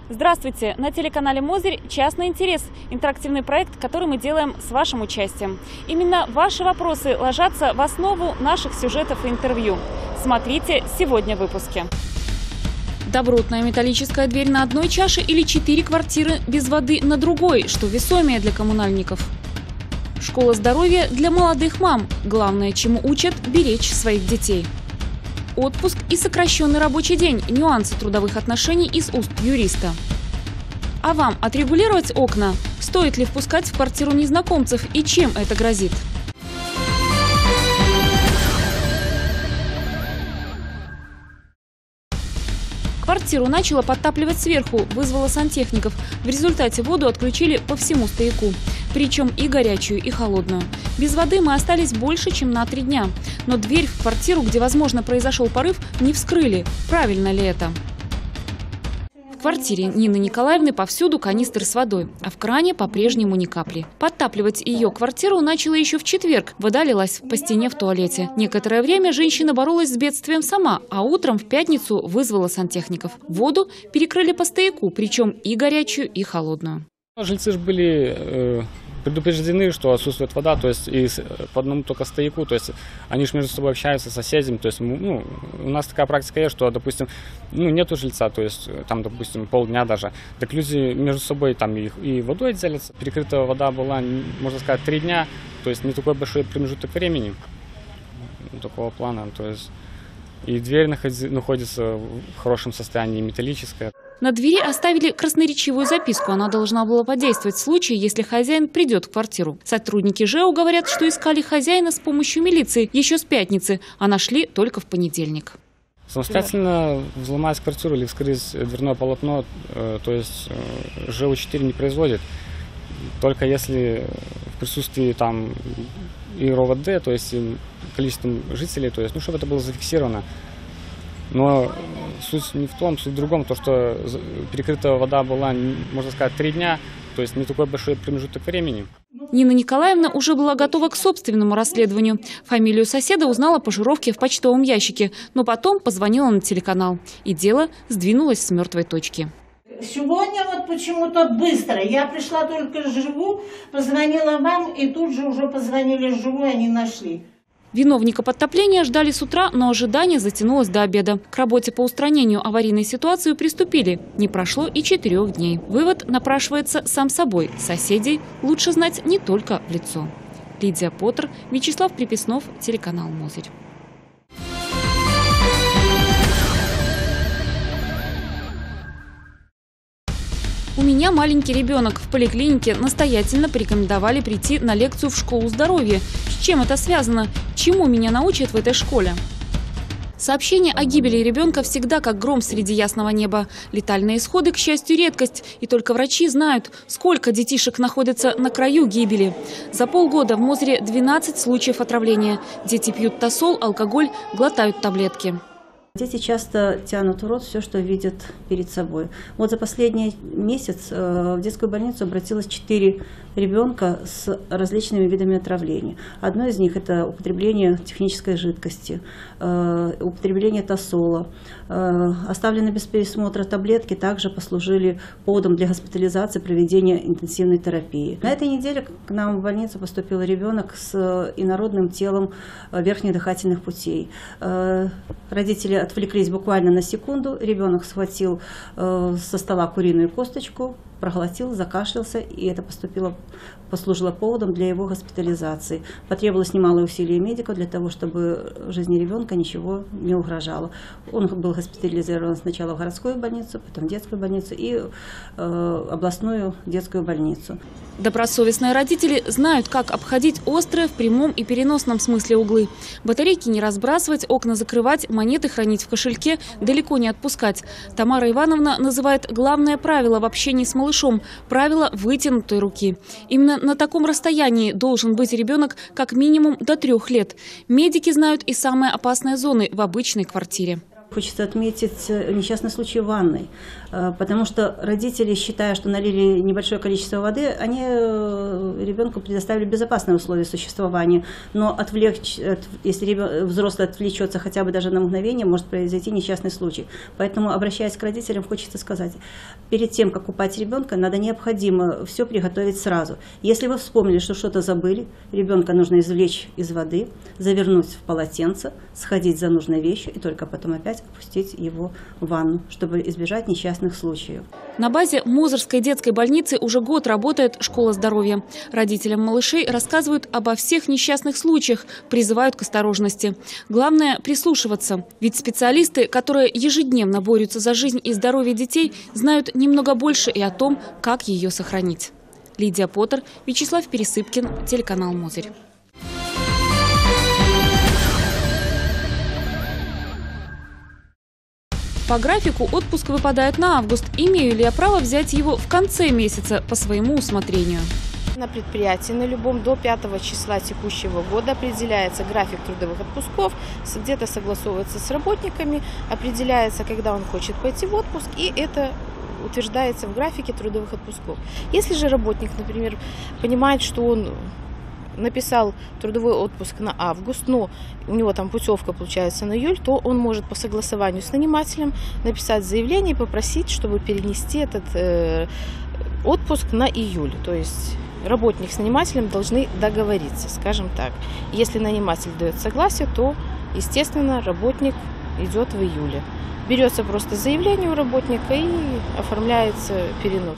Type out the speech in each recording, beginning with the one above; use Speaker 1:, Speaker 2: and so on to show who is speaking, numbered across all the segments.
Speaker 1: Здравствуйте! На телеканале «Мозырь» «Частный интерес» – интерактивный проект, который мы делаем с вашим участием. Именно ваши вопросы ложатся в основу наших сюжетов и интервью. Смотрите сегодня в выпуске. Добротная металлическая дверь на одной чаше или 4 квартиры без воды на другой, что весомее для коммунальников. Школа здоровья для молодых мам. Главное, чему учат – беречь своих детей. Отпуск и сокращенный рабочий день – нюансы трудовых отношений из уст юриста. А вам отрегулировать окна? Стоит ли впускать в квартиру незнакомцев и чем это грозит? Квартиру начало подтапливать сверху, вызвало сантехников. В результате воду отключили по всему стояку. Причем и горячую, и холодную. Без воды мы остались больше, чем на 3 дня. Но дверь в квартиру, где, возможно, произошел порыв, не вскрыли. Правильно ли это? В квартире Нины Николаевны повсюду канистры с водой, а в кране по-прежнему ни капли. Подтапливать ее квартиру начала еще в четверг. Вода лилась по стене в туалете. Некоторое время женщина боролась с бедствием сама, а утром в пятницу вызвала сантехников. Воду перекрыли по стояку, причем и горячую, и холодную.
Speaker 2: Жильцы же были предупреждены, что отсутствует вода, то есть и по одному только стояку, то есть они же между собой общаются с соседями, то есть у нас такая практика есть, что, допустим, нету жильца, то есть там, допустим, полдня даже, так люди между собой там и водой делятся. Перекрытая вода была, можно сказать, 3 дня, то есть не такой большой промежуток времени такого плана, то есть и дверь находится в хорошем состоянии, металлическая.
Speaker 1: На двери оставили красноречивую записку. Она должна была подействовать в случае, если хозяин придет в квартиру. Сотрудники ЖЭУ говорят, что искали хозяина с помощью милиции еще с пятницы, а нашли только в понедельник.
Speaker 2: Самостоятельно взломать квартиру или вскрыть дверное полотно, то есть ЖЭУ-4 не производит. Только если в присутствии там и РОВД, то есть количеством жителей, то есть, чтобы это было зафиксировано. Но суть не в том, суть в другом, то, что перекрытая вода была, можно сказать, 3 дня, то есть не такой большой промежуток времени.
Speaker 1: Нина Николаевна уже была готова к собственному расследованию. Фамилию соседа узнала по жировке в почтовом ящике, но потом позвонила на телеканал. И дело сдвинулось с мертвой точки.
Speaker 3: Сегодня вот почему-то быстро. Я пришла только живу, позвонила вам, и тут же уже позвонили живу, они нашли.
Speaker 1: Виновника подтопления ждали с утра, но ожидание затянулось до обеда. К работе по устранению аварийной ситуации приступили. Не прошло и 4 дней. Вывод напрашивается сам собой. Соседей лучше знать не только в лицо. Лидия Поттер, Вячеслав Приписнов, телеканал «Мозырь». У меня маленький ребенок. В поликлинике настоятельно порекомендовали прийти на лекцию в школу здоровья. С чем это связано? Чему меня научат в этой школе? Сообщение о гибели ребенка всегда как гром среди ясного неба. Летальные исходы, к счастью, редкость. И только врачи знают, сколько детишек находится на краю гибели. За полгода в Мозыре 12 случаев отравления. Дети пьют тосол, алкоголь, глотают таблетки.
Speaker 4: Дети часто тянут в рот все, что видят перед собой. Вот за последний месяц в детскую больницу обратилось 4 ребенка с различными видами отравления. Одно из них – это употребление технической жидкости, употребление тосола. Оставленные без присмотра таблетки также послужили поводом для госпитализации, проведения интенсивной терапии. На этой неделе к нам в больницу поступил ребенок с инородным телом верхних дыхательных путей. Родители отвлеклись буквально на секунду, ребенок схватил со стола куриную косточку, проглотил, закашлялся, и это послужило поводом для его госпитализации. Потребовалось немалое усилие медиков для того, чтобы жизни ребенка ничего не угрожало. Он был госпитализирован сначала в городскую больницу, потом в детскую больницу и областную детскую больницу.
Speaker 1: Добросовестные родители знают, как обходить острые в прямом и переносном смысле углы. Батарейки не разбрасывать, окна закрывать, монеты хранить в кошельке, далеко не отпускать. Тамара Ивановна называет главное правило в общении с малышом – правило вытянутой руки. Именно на таком расстоянии должен быть ребенок как минимум до 3 лет. Медики знают и самые опасные зоны в обычной квартире.
Speaker 4: Хочется отметить несчастный случай в ванной. Потому что родители, считая, что налили небольшое количество воды, они ребенку предоставили безопасные условия существования. Но если взрослый отвлечется хотя бы даже на мгновение, может произойти несчастный случай. Поэтому, обращаясь к родителям, хочется сказать, перед тем, как купать ребенка, надо необходимо все приготовить сразу. Если вы вспомнили, что что-то забыли, ребенка нужно извлечь из воды, завернуть в полотенце, сходить за нужной вещью и только потом опять опустить его в ванну, чтобы избежать несчастных случаев.
Speaker 1: На базе Мозырской детской больницы уже год работает школа здоровья. Родителям малышей рассказывают обо всех несчастных случаях, призывают к осторожности. Главное – прислушиваться. Ведь специалисты, которые ежедневно борются за жизнь и здоровье детей, знают немного больше и о том, как ее сохранить. Лидия Поттер, Вячеслав Пересыпкин, телеканал «Мозырь». По графику отпуск выпадает на август. Имею ли я право взять его в конце месяца по своему усмотрению?
Speaker 5: На предприятии на любом до 5 числа текущего года определяется график трудовых отпусков, где-то согласовывается с работниками, определяется, когда он хочет пойти в отпуск, и это утверждается в графике трудовых отпусков. Если же работник, например, понимает, что он написал трудовой отпуск на август, но у него там путевка получается на июль, то он может по согласованию с нанимателем написать заявление и попросить, чтобы перенести этот отпуск на июль. То есть работник с нанимателем должны договориться, скажем так. Если наниматель дает согласие, то, естественно, работник идет в июле. Берется просто заявление у работника и оформляется перенос.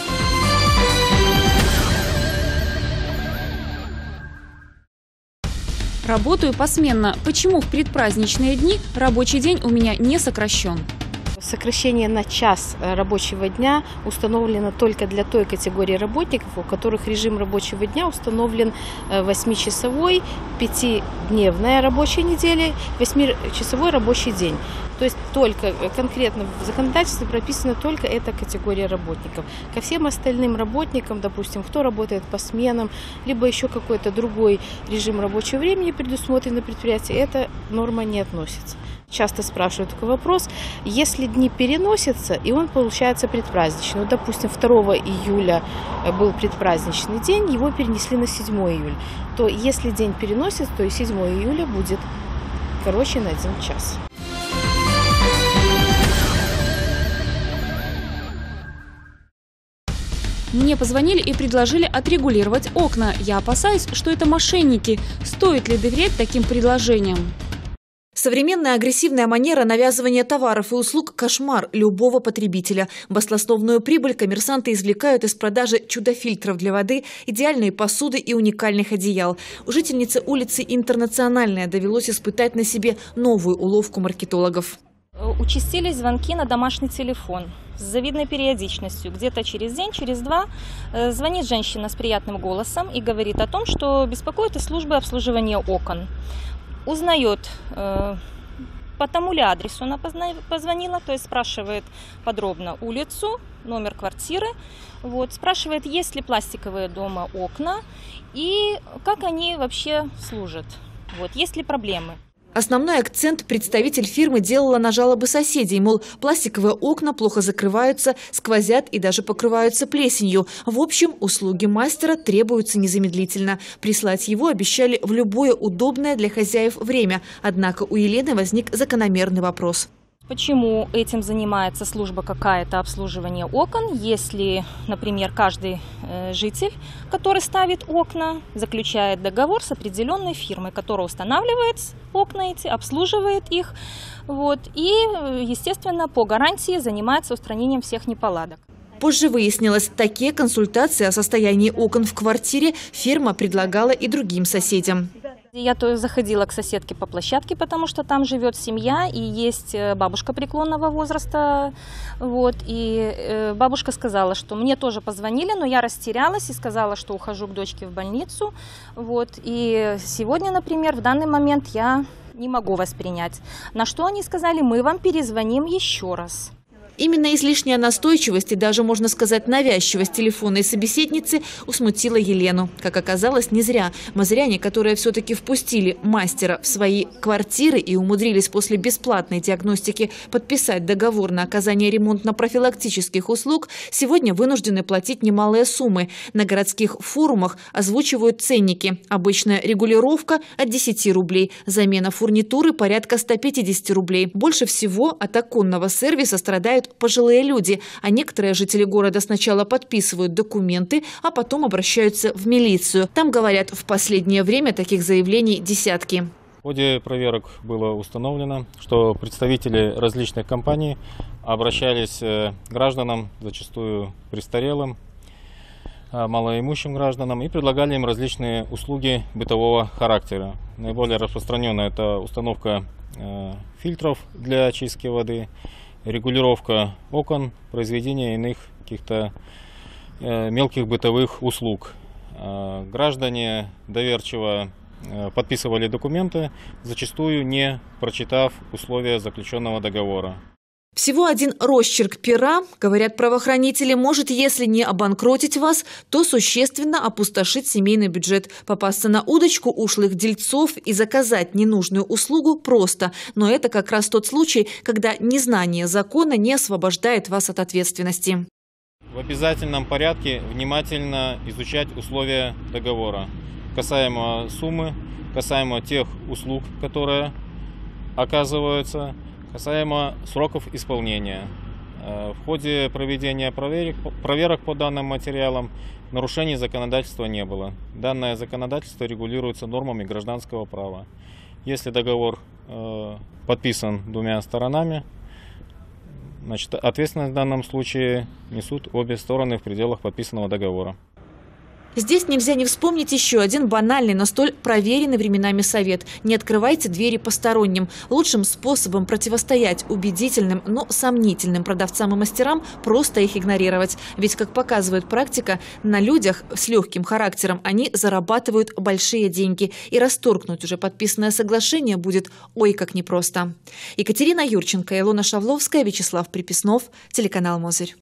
Speaker 1: Работаю посменно. Почему в предпраздничные дни рабочий день у меня не сокращен?
Speaker 5: Сокращение на час рабочего дня установлено только для той категории работников, у которых режим рабочего дня установлен 8-часовой, 5-дневная рабочая неделя, 8-часовой рабочий день. То есть только конкретно в законодательстве прописана только эта категория работников. Ко всем остальным работникам, допустим, кто работает по сменам, либо еще какой-то другой режим рабочего времени предусмотрен на предприятии, эта норма не относится. Часто спрашивают такой вопрос, если дни переносятся, и он получается предпраздничный. Допустим, 2 июля был предпраздничный день, его перенесли на 7 июля. То если день переносится, то и 7 июля будет короче на 1 час.
Speaker 1: Мне позвонили и предложили отрегулировать окна. Я опасаюсь, что это мошенники. Стоит ли доверять таким предложениям?
Speaker 6: Современная агрессивная манера навязывания товаров и услуг – кошмар любого потребителя. Баснословную прибыль коммерсанты извлекают из продажи чудо-фильтров для воды, идеальной посуды и уникальных одеял. У жительницы улицы Интернациональная довелось испытать на себе новую уловку маркетологов.
Speaker 7: Участились звонки на домашний телефон с завидной периодичностью. Где-то через день, через два звонит женщина с приятным голосом и говорит о том, что беспокоит из службы обслуживания окон. Узнает, по тому ли адресу она позвонила, то есть спрашивает подробно улицу, номер квартиры, спрашивает, есть ли пластиковые дома окна и как они вообще служат, есть ли проблемы.
Speaker 6: Основной акцент представитель фирмы делала на жалобы соседей, мол, пластиковые окна плохо закрываются, сквозят и даже покрываются плесенью. В общем, услуги мастера требуются незамедлительно. Прислать его обещали в любое удобное для хозяев время. Однако у Елены возник закономерный вопрос.
Speaker 7: Почему этим занимается служба какая-то обслуживания окон, если, например, каждый житель, который ставит окна, заключает договор с определенной фирмой, которая устанавливает окна эти, обслуживает их, и, естественно, по гарантии занимается устранением всех неполадок.
Speaker 6: Позже выяснилось, такие консультации о состоянии окон в квартире фирма предлагала и другим соседям.
Speaker 7: Я заходила к соседке по площадке, потому что там живет семья и есть бабушка преклонного возраста. И бабушка сказала, что мне тоже позвонили, но я растерялась и сказала, что ухожу к дочке в больницу. И сегодня, например, в данный момент я не могу воспринять. На что они сказали, мы вам перезвоним еще раз.
Speaker 6: Именно излишняя настойчивость и даже, можно сказать, навязчивость телефонной собеседницы усмутила Елену. Как оказалось, не зря. Мазыряне, которые все-таки впустили мастера в свои квартиры и умудрились после бесплатной диагностики подписать договор на оказание ремонтно-профилактических услуг, сегодня вынуждены платить немалые суммы. На городских форумах озвучивают ценники. Обычная регулировка от 10 рублей, замена фурнитуры порядка 150 рублей. Больше всего от оконного сервиса страдают пожилые люди, а некоторые жители города сначала подписывают документы, а потом обращаются в милицию. Там, говорят, в последнее время таких заявлений десятки.
Speaker 8: В ходе проверок было установлено, что представители различных компаний обращались к гражданам, зачастую престарелым, малоимущим гражданам, и предлагали им различные услуги бытового характера. Наиболее распространенная это установка фильтров для очистки воды, регулировка окон, произведение иных каких-то мелких бытовых услуг. Граждане доверчиво подписывали документы, зачастую не прочитав условия заключенного договора.
Speaker 6: Всего один росчерк пера, говорят правоохранители, может, если не обанкротить вас, то существенно опустошить семейный бюджет. Попасться на удочку ушлых дельцов и заказать ненужную услугу просто. Но это как раз тот случай, когда незнание закона не освобождает вас от ответственности.
Speaker 8: В обязательном порядке внимательно изучать условия договора. Касаемо суммы, касаемо тех услуг, которые оказываются, касаемо сроков исполнения. В ходе проведения проверок по данным материалам нарушений законодательства не было. Данное законодательство регулируется нормами гражданского права. Если договор подписан двумя сторонами, значит, ответственность в данном случае несут обе стороны в пределах подписанного договора.
Speaker 6: Здесь нельзя не вспомнить еще один банальный, но столь проверенный временами совет. Не открывайте двери посторонним. Лучшим способом противостоять убедительным, но сомнительным продавцам и мастерам просто их игнорировать. Ведь, как показывает практика, на людях с легким характером они зарабатывают большие деньги. И расторгнуть уже подписанное соглашение будет ой как непросто. Екатерина Юрченко, Илона Шавловская, Вячеслав Приписнов, телеканал «Мозырь».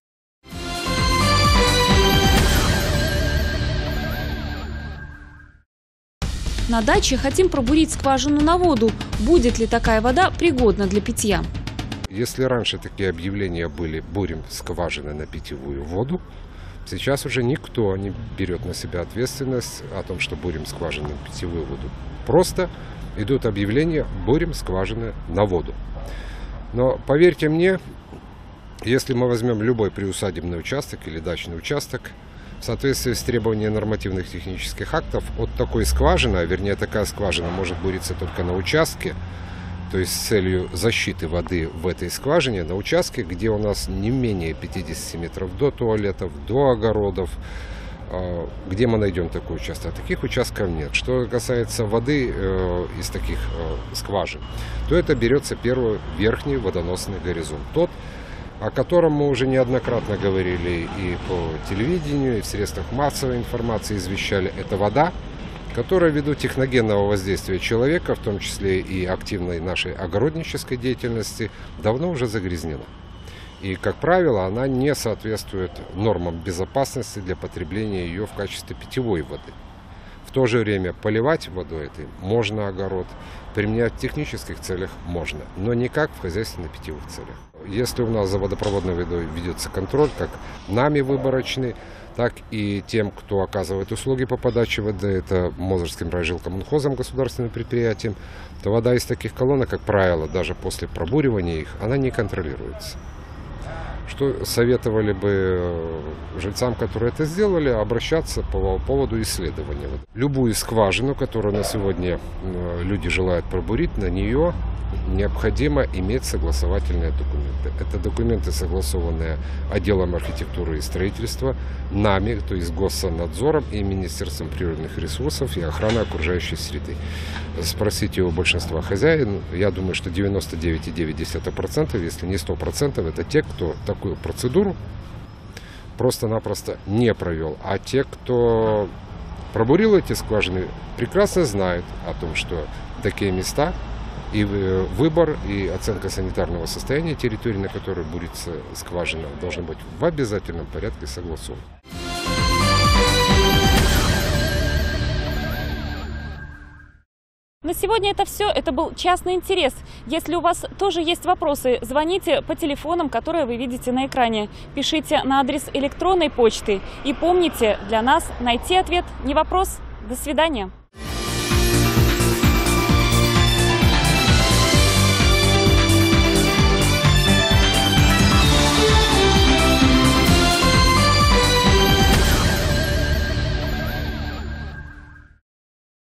Speaker 1: На даче хотим пробурить скважину на воду. Будет ли такая вода пригодна для питья?
Speaker 9: Если раньше такие объявления были «бурим скважины на питьевую воду», сейчас уже никто не берет на себя ответственность о том, что бурим скважины на питьевую воду. Просто идут объявления «бурим скважины на воду». Но поверьте мне, если мы возьмем любой приусадебный участок или дачный участок, в соответствии с требованиями нормативных технических актов, от такой скважины, а вернее такая скважина может буриться только на участке, то есть с целью защиты воды в этой скважине, на участке, где у нас не менее 50 метров до туалетов, до огородов, где мы найдем такой участок. Таких участков нет. Что касается воды из таких скважин, то это берется первый верхний водоносный горизонт. Тот, о котором мы уже неоднократно говорили и по телевидению, и в средствах массовой информации извещали, это вода, которая ввиду техногенного воздействия человека, в том числе и активной нашей огороднической деятельности, давно уже загрязнена. И, как правило, она не соответствует нормам безопасности для потребления ее в качестве питьевой воды. В то же время поливать водой этой можно огород, применять в технических целях можно, но никак в хозяйственно-питьевых целях. Если у нас за водопроводной водой ведется контроль, как нами выборочный, так и тем, кто оказывает услуги по подаче воды, это Мозырским райжилкоммунхозом, государственным предприятием, то вода из таких колонок, как правило, даже после пробуривания их, она не контролируется. Что советовали бы жильцам, которые это сделали, обращаться по поводу исследования. Любую скважину, которую на сегодня люди желают пробурить, на нее необходимо иметь согласовательные документы. Это документы, согласованные отделом архитектуры и строительства, нами, то есть Госсанадзором и Министерством природных ресурсов и охраны окружающей среды. Спросите у большинства хозяин, я думаю, что 99,9%, если не 100%, это те, кто такую процедуру просто-напросто не провел. А те, кто пробурил эти скважины, прекрасно знают о том, что такие места И выбор и оценка санитарного состояния территории, на которой бурится скважина, должны быть в обязательном порядке согласованы.
Speaker 1: На сегодня это все. Это был «Частный интерес». Если у вас тоже есть вопросы, звоните по телефонам, которые вы видите на экране. Пишите на адрес электронной почты. И помните, для нас найти ответ не вопрос. До свидания.